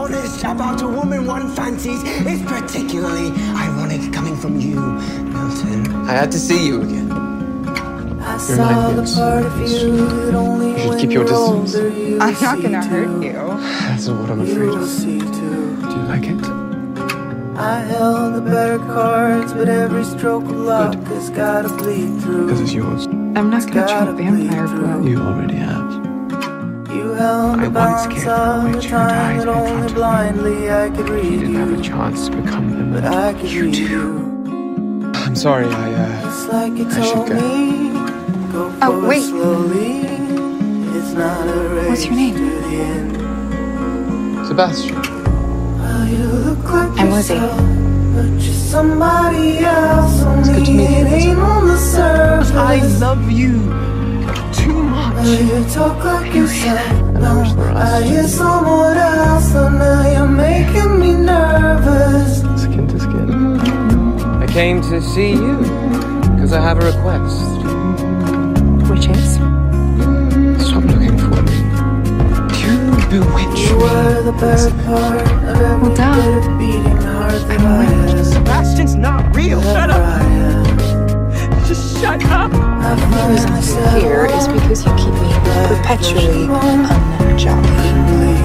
honest about a woman one fancies is particularly ironic coming from you, Milton. I had to see you again. You're my muse. You should keep your distance. I'm not gonna hurt you. That's not what I'm afraid of. Do you like it? I held the better cards, but every stroke of luck has gotta bleed through. Because it's yours. I'm not gonna try vampire blood. You already have. You held I the once balance cared for a of witch the who died time in that only front of blindly I could me. read You didn't have a you, chance to become him. but I could You read do. you. I'm sorry, It's like you I should told go. me, go Oh, for it wait. slowly. It's not a race. What's your name? To the end. Sebastian. Well, you look like I'm Lizzie. yourself, but you're somebody else. It's good to meet you, It ain't on the surface. I love you too much. You talk like yourself. And I wish the rest. I hear someone else. So now you're making me nervous. Skin to skin. I came to see you because I have a request. Which is? Stop looking for me. You bewitch You were the me. best part of every Well, duh. bit of beating heart that I'm I awake. had. Sebastian's not real. Shut Ever up. I had. Just shut up. The reason I'm here is because you keep me perpetually unjolly.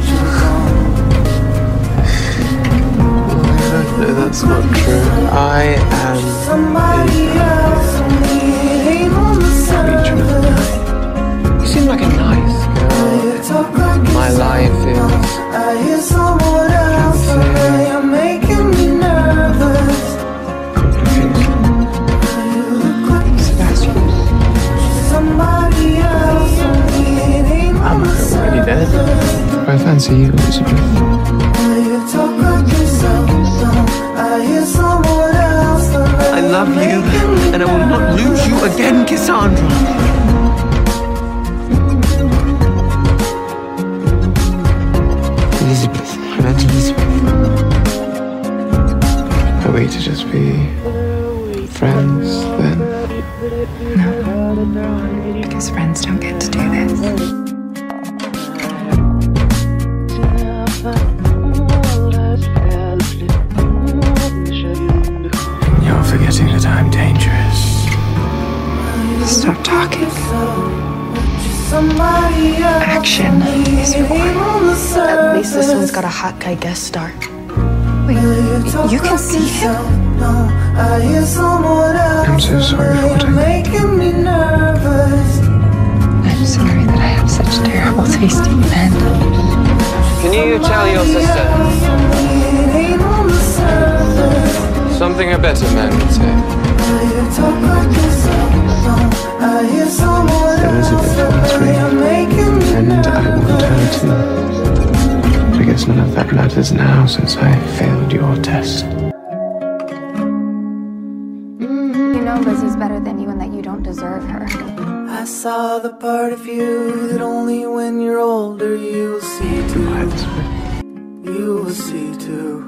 No, that's not true. I am Somebody else. It ain't on the surface. You seem like a nice girl. You talk like My life is I hear someone else. So now you're making me nervous. complicated. You look like Sebastian. somebody else. It ain't on I'm the already dead. surface. I fancy you, Elizabeth. You talk like yourself. I hear someone else. I love you, and I will not lose you again, Cassandra. Elizabeth. I meant Elizabeth. Are we to just be friends then? No. Because friends don't get to do this. You're forgetting that I'm dangerous. Stop talking. Action is required. At least this one's got a hot guy guest star. Wait, you can see him? I'm so sorry for what I making me nervous. I'm sorry that I have such terrible taste in men. Can you tell your sister something a better man would say? Elizabeth wants me, and I want her too. I guess none of that matters now since I failed your test. You know Lizzie's better than you and that you don't deserve her. I saw the part of you that only when you're older you'll see too. Goodbye, Elizabeth. You will see too.